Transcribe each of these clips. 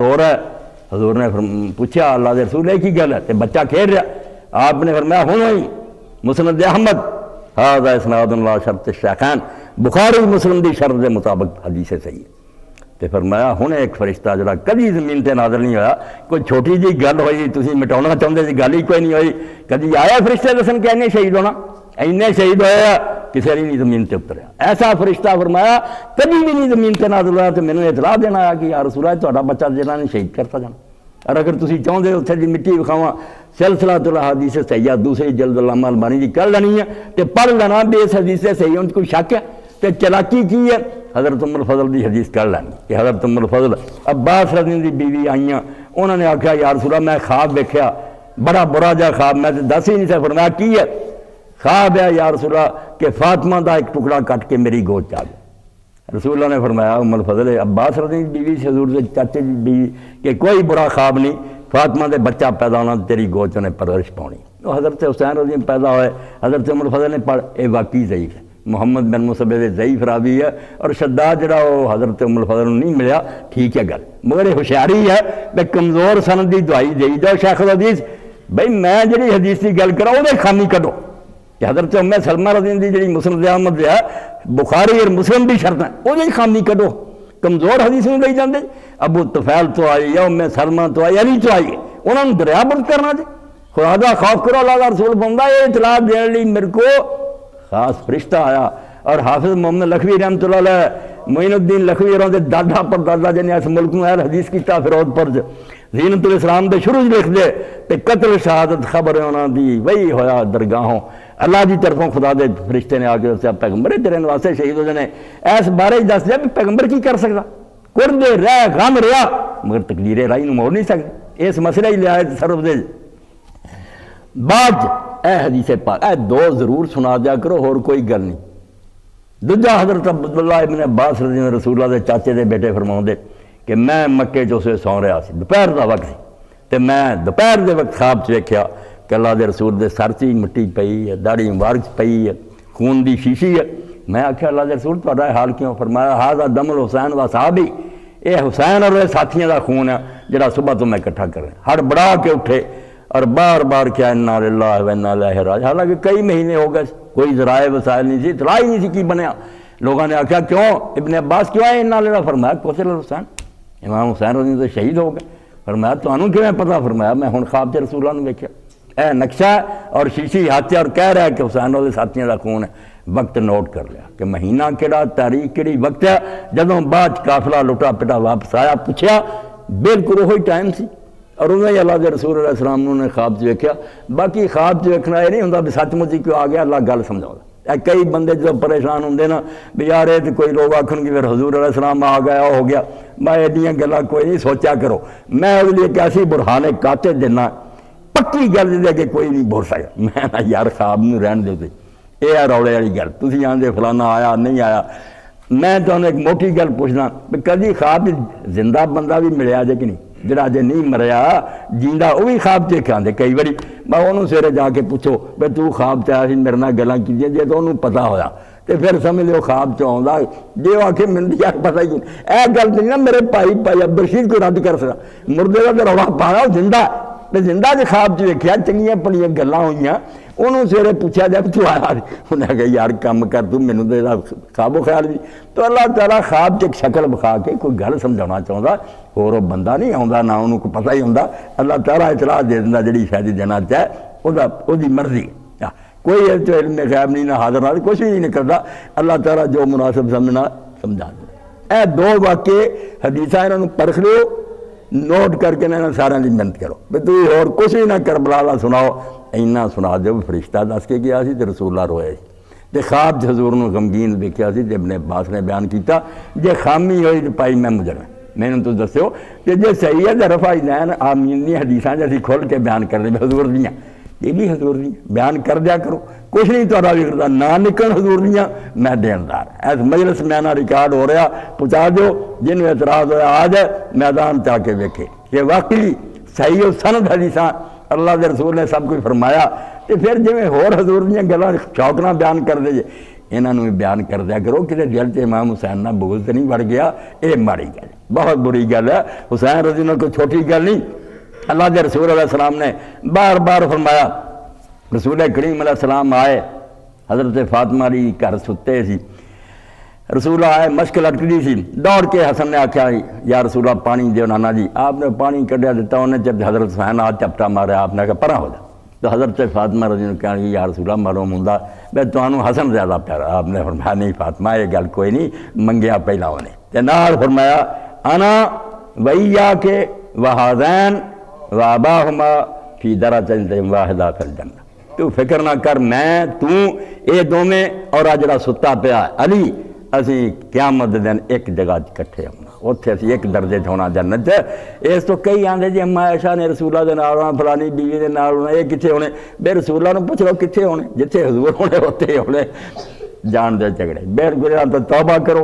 ہو رہا ہے. حضور نے پوچھا اللہ دے رسول کی گل ہے تے بچہ کھیل رہا. آپ نے فرمایا ہوں ہی مسند احمد ھذا اسناد لا شرط الشیخین، بخاری مسلم دی شرط دے مطابق حدیث صحیح ہے. تے فرمایا ہن ایک فرشتہ جڑا کدی زمین تے نازل نہیں ہویا، کوئی چھوٹی جی گل ہوئی تسی مٹاؤنا چاہتے جی گل ہی کوئی نہیں ہوئی، کدی آیا فرشتے دسن کہ اینے شہید ہونا، اینے شہید ہویا کسی نے نہیں زمین تے اتریا. ایسا فرشتہ فرمایا کبھی بھی نہیں زمین تے نازل ہوا. تو مینوں اطلاع دینا آیا کہ یا رسول اللہ تہاڈا بچہ جنہاں نے شہید کرتا جانا. اور اگر تسی چاہتے اتنے دی مٹی وکھاواں سلسلہ الاحادیث صحیحہ دوسری جلد علامہ البانی دی کر لینی ہے تے پڑھ لینا بھی اس حدیث سے صحیح کوئی شک ہے تے چلاکی کی ہے. حضرت ام الفضل دی حدیث کر لینی کہ حضرت ام الفضل عباس رضی دی بیوی آئیاں، انہوں نے آکھیا یا رسول اللہ میں خواب دیکھا بڑا برا جا خواب، میں دس ہی نہیں سا. فرمایا کی ہے؟ خواب ہے یا رسول اللہ کہ فاطمہ دا ایک ٹکڑا کٹ کے میری گود چ آ گیا. رسول اللہ نے فرمایا ام الفضل عباس رضی دی بیوی سے حضور سے چاچے دی بیوی کہ کوئی برا خواب نہیں، فاطمہ دے بچہ پیدا ہونا تیری گود چ نے پرورش پاؤنی. حضرت حسین رضی پیدا ہوئے، حضرت ام الفضل نے پڑھ اے واقعی ضعیف ہے، محمد بن مصعب دے ضعیف راوی ہے. اور شداد جڑا وہ حضرت ام الفضل نہیں ملیا ٹھیک ہے گل، مگر یہ ہوشیاری ہے کہ کمزور سند دی دعائی دئی جاؤ شیخ الحدیث بھئی میں جڑی حدیث کی گل کرا وہ خامی کڈو. کہ حضرت ام سلمہ رضی اللہ عنہا جڑی مسند احمد ہے بخاری اور مسلم بھی شرط ہے وہ خامی کڈو. کمزور حدیث نہیں لئی جاندے. ابو طفیل تو آئی یا ام سلمہ تو آئی علی تو آئی، انہوں نے دریا برد کرنا دے. خدا دا خوف کرو، اللہ دا رسول بندہ یہ اطلاع دینے لی میرے کو خاص فرشتہ آیا. اور حافظ محمد لکھوی رحمۃ اللہ علیہ معین الدین لکھوی اور دادا پر دادا جنہیں اس ملک میں حدیث کیتا فیروز پرج زینت الاسلام دے شروع لکھ دے تے قتل شہادت خبر ہونا دی وہی ہویا درگاہوں اللہ دی طرفوں خدا دے فرشتے نے آگے دسیا پیغمبر تیرے واسطے شہید ہو جانے. اس بارے دس دیا بھی پیغمبر کی کر سکتا، کردے رہ غم رہا مگر تقدیر رائی نو موڑ نہیں سکتے. اس مسئلہ ہی لیا تصرف دے بعد اے حدیث پاک اے دو ضرور سنا دیا کرو اور کوئی گل نہیں. دوجا حضرت عبداللہ ابن عباس رضی اللہ رسول اللہ دے چاچے دے بیٹے فرماؤں دے کہ میں مکے جو سے سو رہا سی دوپہر دا وقت سی تے میں دوپہر دے وقت خواب چ ویکھیا کہ اللہ دے رسول دے سر چ مٹی پئی ہے، داڑھی مبارک پئی ہے، خون دی شیشی ہے. میں آکھیا اللہ دے رسول تہاڈا حال کیوں؟ فرمایا ھذا دم الحسین و صحابی، اے حسین اور ساتھیاں دا خون ہے جڑا صبح تو میں اکٹھا کر رہا. ہڑ بڑا کے اٹھے اور بار بار کیا انا للہ و انا الیہ راجعون. حالانکہ کئی مہینے ہو گئے کوئی ذرائع وسائل نہیں سی، اطلاع ہی نہیں سی کی بنیا. لوگوں نے آکھیا کیوں ابن عباس کیوں آئے انا للہ؟ فرمایا قتل الحسین، امام حسین رضی اللہ شہید ہو گئے. فرمایا تانوں کیویں پتہ؟ فرمایا میں ہن خواب چ رسول اللہ نے ویکھیا اے نقشہ اور شیشی ہاتھ اور کہہ رہا ہے کہ حسین اور ساتھیاں دا خون ہے. وقت نوٹ کر لیا کہ مہینہ کیڑا، تاریخ کیڑی، وقت ہے. جدوں بعد قافلہ لٹا پٹا واپس آیا پوچھا بالکل وہی ٹائم سی اور انہیں اللہ دے رسول علیہ السلام نے خواب چ ویکھیا. باقی خواب چ ویکھنا یہ نہیں ہوندا بھی سچ مچ کیوں آ گیا، اللہ گل سمجھاؤں. کئی بندے جو پریشان ہوندے نا بھی یار یہ تو کوئی لوگ آکھن گے پھر حضور علیہ السلام آ گیا ہو گیا. میں ایڈیاں گلاں کوئی نہیں سوچا کرو. میں اس لیے کیسی برہان قاطع دینا پکی گل دے کہ کوئی نہیں بول سکتا. میں نا یار خواب نو رہن دے یہ ہے روڑے والی گل. تسی آندے فلانا آیا نہیں آیا. میں تمہیں ایک موٹی گل پوچھنا بھی کدی خواب زندہ بندہ بھی ملیا جے کہ نہیں؟ جڑا جے نہیں مریا جیندا وہ بھی خواب چ کھاندے کئی باری. میں انہوں سویرے جا کے پوچھو بھئی تو خواب چ آیا سی میرے نال گلاں کیتیاں جے تو انہوں پتہ ہویا تے پھر سمجھ لو خواب چ آوندا جے وہ آکھے مینوں یار پتہ ہی نہیں. اے گل نہیں نا میرے بھائی عبدالرشید کوئی رد کر سکدا. مردے دا تے روڑا پایا زندہ تے زندہ جے خواب چ ویکھیا چنگیاں پڑیاں گلاں ہوئیاں انہوں سویرے پوچھا جائے تو آیا انہیں کہا یار کم کر تو مینوں تے خواب و خیال بھی. تو اللہ تعالیٰ خواب چ ایک شکل بکھا کے کوئی گل سمجھانا چاہتا اور وہ بندہ نہیں آتا نہ انہوں کو پتہ ہی ہوتا. اللہ تعالیٰ اطلاع دے دینا جڑی شاید دینا چاہے وہ مرضی. کوئی علم غیب نہیں نہ حاضر نہ کچھ بھی نہیں کرتا. اللہ تعالیٰ جو مناسب سمجھنا سمجھا دے. اے دو واقعے حدیثاں انہوں پرکھ لو نوٹ کر کے انہوں سارے کی محنت کرو بھی تو اور کچھ بھی نہ کربلا دا سناؤ اینا سنا دو. فرشتہ دس کے گیا سی تے رسول اللہ روئے تے خواب حضور نے غمگین ویکھیا سی تے ابن عباس نے بیان کیتا جے خامی ہوئی تے پائی میں مجرم. میں نے تو دسو کہ جے صحیح ہے تے رفع دین آمین دی حدیثاں جے کھول کے بیان کر دے حضور دیاں یہ بھی حضور دیاں بیان کر دیا کرو. کچھ نہیں تو بھی کرتا نہ نکل حضور دیاں میں دیندار. ایس مجلس میں نہ ریکارڈ ہو رہا پہنچا دو جنہوں اعتراض ہویا آ جائے میدان چاہ کے ویکھے کہ واقعی صحیح و سند حدیثاں اللہ دے رسول نے سب کچھ فرمایا. تے پھر جویں ہور حضور دیاں گلاں شوق نہ بیان کر دے انہوں نے بھی بیان کر دیا کرو کہ دل سے امام حسین نہ بغض نہیں بڑھ گیا، یہ ماڑی گل، بہت بری گل ہے۔ حسین رضی اللہ کوئی چھوٹی گل نہیں۔ اللہ کے رسول علیہ السلام نے بار بار فرمایا، رسول کریم علیہ السلام آئے، حضرت فاطمہ علی گھر ستے سی، رسول آئے مشک لٹکتی سی، دوڑ کے حسن نے آخیا یا رسول اللہ پانی دیو نانا جی، آپ نے پانی کڈیا دیتا، انہیں جب حضرت حسین آج چپٹا مارا، آپ نے کہا پرا ہو جا، تو حضرت فاطمہ رضی اللہ کہا یا رسول اللہ معلوم ہوں بے تمہوں حسن زیادہ پیارا، آپ نے فرمایا نہیں فاطمہ یہ گل کوئی نہیں، منگیا پہلا انہیں تے نال فرمایا انا وإیاک وہذین واباہما فی درجۃ واحدہ فی الجنہ، تو فکر نہ کر، میں تو اے دوویں اور آ جڑا ستا پیا علی، اسی قیامت دن ایک جگہ کٹھے ہونا، اتنے اسی ایک درجے ہونا جنت۔ اس تو کئی آندے جی اما عائشہ نے رسول اللہ دے نال ہونا، فلانی بیوی دے نال ہونا، یہ کتنے ہونے؟ بے رسول اللہ نے پوچھ لو کتنے ہونے؟ جتنے حضور ہونے ہوتے ہونے، جان دے جھگڑے۔ بے گزرا تو توبہ کرو،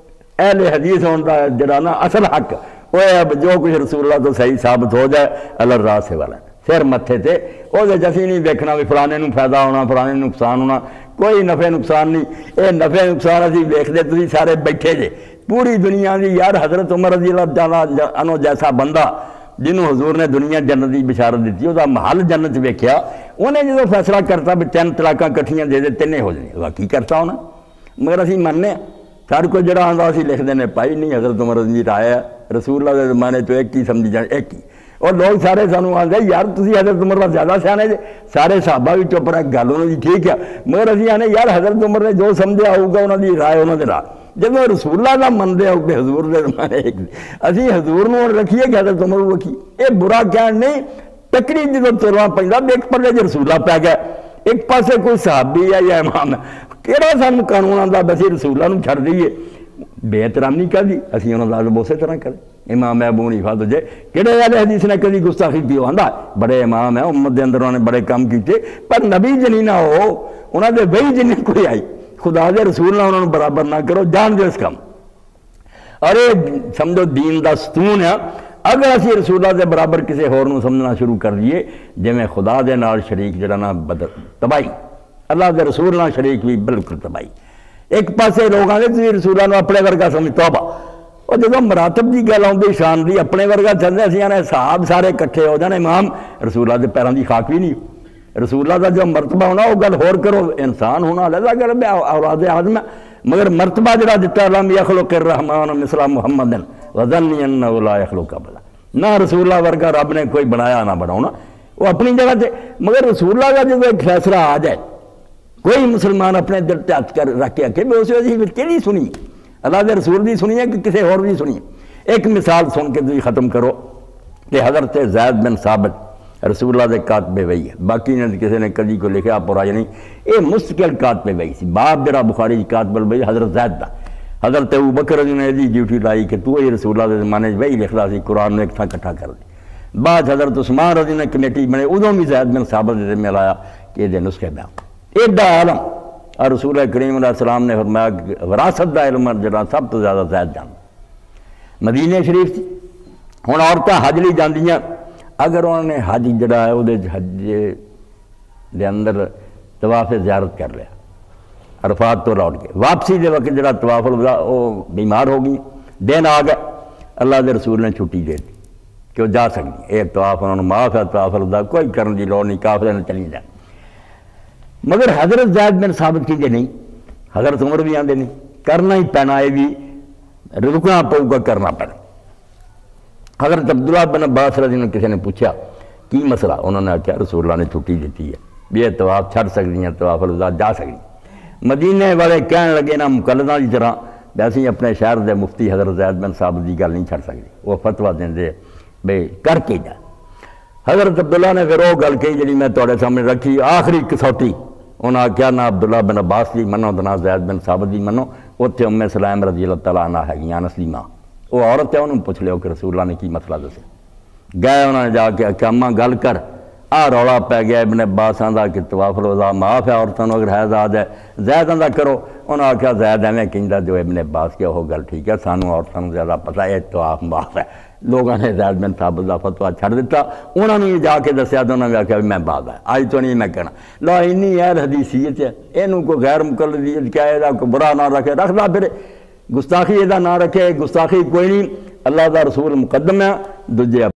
اہل حدیث ہونا جڑا نا اصل حق وہ اب جو کچھ رسول اللہ تو صحیح ثابت ہو جائے اللہ راہ سے والا سر متھے تے وہ جسی نہیں دیکھنا بھی فلانے نو فائدہ ہونا فلانے نقصان ہونا، کوئی نفع نقصان نہیں۔ اے نفع نقصان اسی ویکھدے تسی سارے بیٹھے جے پوری دنیا دی، یار حضرت عمر رضی اللہ تعالیٰ عنہ جیسا بندہ جنہوں حضور نے دنیا جنت دی بشارت دیتی، وہ محل جنت ویکھیا، انہیں جدو فیصلہ کرتا بھی 3 طلاقاں کٹھیاں دے دے 3 ہو جائیں، واقعی کرتا ہونا، مگر اسی مننے سارے کو جڑا آندا اسی لکھ دینے پائی نہیں حضرت عمر رضی اللہ آیا رسول اللہ دے زمانے تو ایک ہی سمجھی جان ایک ہی، اور لوگ سارے سانو آندے یار تسی حضرت عمر دا زیادہ سیانے جے، سارے صحابہ بھی چپ رہے گل انہوں دی ٹھیک ہے، مگر اسی آنے یار حضرت عمر نے جو سمجھا ہوگا انہوں دی رائے انہوں دے راہ، جب رسول اللہ دا مندے ہو کہ حضور دے زمانے ایک اسی حضور نو رکھیے کہ حضرت عمر رکھیے، اے برا کہن نہیں، ٹکری جدو تلواں پیندا ایک پلے جے رسول اللہ پہ گیا، ایک پاسے کوئی صحابی ہے یا امام ہے، کیڑا سانو قانون آندا بسی رسول اللہ نو چھڑ دئیے، بے احترامی کر دی اسی انہوں نے عالم اسی طرح کریں۔ امام ابو حنیفہ تو جے کہڑے والے حدیث نے کبھی گستاخی کی آندا بڑے امام ہیں امت دے اندر انہوں نے بڑے کام کیتے، پر نبی جنی نہ ہو انہوں نے وہی جنی کوئی آئی، خدا دے رسول نہ انہوں نے برابر نہ کرو، جان دے اس کام، اور یہ سمجھو دین دا ستون ہے۔ اگر اسی رسول اللہ دے برابر کسی ہور نو سمجھنا شروع کر دیے جی میں خدا دے نال شریک جڑا نا تباہی، اللہ دے رسول نال شریک بھی بالکل تباہی۔ ایک پاسے لوگ آتے تھی رسول اللہ اپنے ورگا سمجھ توبہ، اور جب مراتب کی گل آتی شان دی اپنے ورگا چلتے اسی آنے صحاب سارے کٹھے ہو جانے امام رسول اللہ کے پیروں کی خاک بھی نہیں، رسول اللہ کا جو مرتبہ ہونا وہ گل ہور کرو، انسان ہونا علیحدہ گل اولاد آدم ہے، مگر مرتبہ جڑا دیتا لم یخلق الرحمن مثل محمد وظنی انہ لا یخلق قبلہ، نہ رسول اللہ ورگا رب نے کوئی بنایا نہ بناؤنا، وہ اپنی جگہ سے، مگر رسول اللہ کا جب ایک فیصلہ آ جائے کوئی مسلمان اپنے دل پہ ہاتھ کر رکھ کے آکے میں اسے وجہ کہ نہیں سنی اللہ دے رسول بھی سنی ہے کہ کسی اور بھی سنی۔ ایک مثال سن کے تھی ختم کرو کہ حضرت زید بن ثابت رسول اللہ دے کاتب وحی ہے، باقی نے کسی نے کدی کو لکھا پرایا نہیں، یہ مستقل کاتب وحی سی، باپ جڑا بخاری کاتب الوحی حضرت زید دا، حضرت ابو بکر نے دی ڈیوٹی لائی کہ تو یہ رسول اللہ دے زمانے وحی لکھدا سی، قرآن نے ایک تھا کٹھا کر دی، بعد حضرت عثمان رضی نے کمیٹی بنے ادوں بھی زید بن ثابت دے میں لایا کہ یہ نسخے بیان ایڈا عالم، اور رسول کریم علیہ السلام نے فرمایا کہ وراثت دا علم جڑا سب تو زیادہ زید جان مدینہ شریف تھی۔ ہن عورتیں حج لی جاندیاں، اگر انہوں نے حج جڑا ہے وہ حج دے اندر طواف زیارت کر لیا، عرفات تو لوٹ کے واپسی دے وقت جڑا طواف الوداع وہ بیمار ہو گئی، دن آ گئے، اللہ دے رسول نے چھٹی دے دی کہ وہ جا سکتی، ایک طواف انہوں نے معاف ہے، طواف الوداع کوئی کرن دی لوڑ نہیں، قافلے نے چلی جائے، مگر حضرت زید بن ثابت کی جے نہیں، حضرت عمر بھی آندے نہیں، کرنا ہی پینا، یہ بھی رکنا پڑے گا، کرنا پڑے۔ حضرت عبداللہ بن عباس رضی اللہ کسی نے پوچھا کی مسئلہ، انہوں نے کہا رسول اللہ نے چھٹی دیتی ہے بھی یہ طواف چھڑ سکتی ہیں، طواف الوداع جا سکتی۔ مدینے والے کہنے لگے نا مقلداں کی طرح ویسے اپنے شہر دے مفتی حضرت زید بن ثابت کی گل نہیں چھڑ سکتی، وہ فتویٰ دیں بھئی کر کے جائے۔ حضرت عبداللہ نے پھر وہ گل کہی جی میں تھوڑے سامنے رکھی، آخری کسوٹی انہوں نے کیا نہ عبداللہ بن عباس دی منو نہ زید بن ثابت دی منو، اتنے ام سلیم رضی اللہ تعالیٰ عنہ ہے گی انس دی ماں، وہ عورت ہے، انہوں نے پوچھ لیا کہ رسول اللہ نے کی مسئلہ دسے، گئے انہوں نے جا کے کہ اماں گل کر آ رولا پی گیا، ابن عباس آندا کہ طواف الوداع معاف ہے عورتوں اگر حیض آ جائے، زید آندا کرو، انہوں نے کہا زید ایویں کہندا جو ابن عباس کیا وہ گل ٹھیک ہے، سانو عورتوں زیادہ پتہ ہے طواف معاف ہے، لوگوں نے زید بن ثابت کا فتویٰ چھڑ دیتا، انہوں نے جا کے دسیا تو انہوں نے آخیا میں بعد ہے، آج تو نہیں میں کہنا لا اینی غیر حدیثیت ہے، یہ کوئی غیر مقلدیت کیا ہے، کوئی برا نہ رکھے، رکھتا پھر گستاخی یہ نہ رکھے، گستاخی کوئی نہیں، اللہ دا رسول مقدم ہے، دوجے